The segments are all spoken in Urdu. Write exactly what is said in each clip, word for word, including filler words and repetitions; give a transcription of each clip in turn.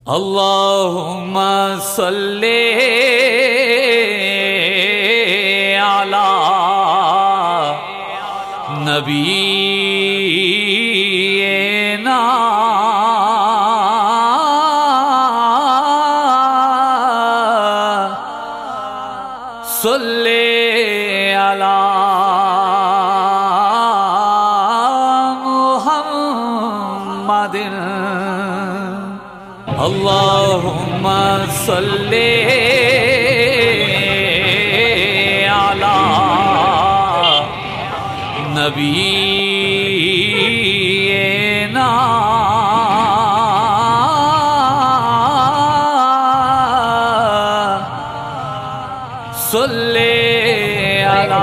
اللهم صل على نبينا صل على محمد اللهم صل على نبينا صل على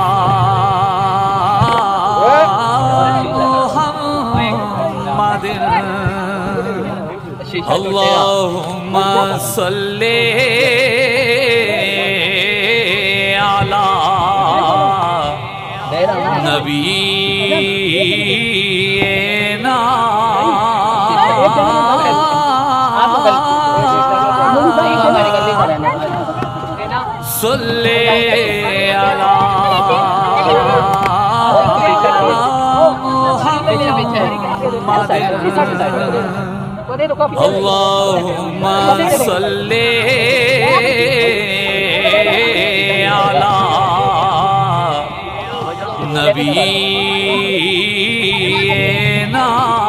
محمد اللهم صل على نبينا صل على محمد اللهم صل على نبينا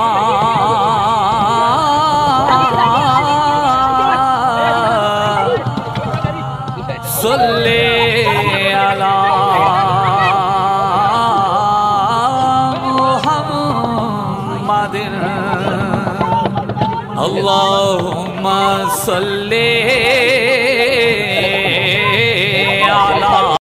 صل على محمد اللهم صل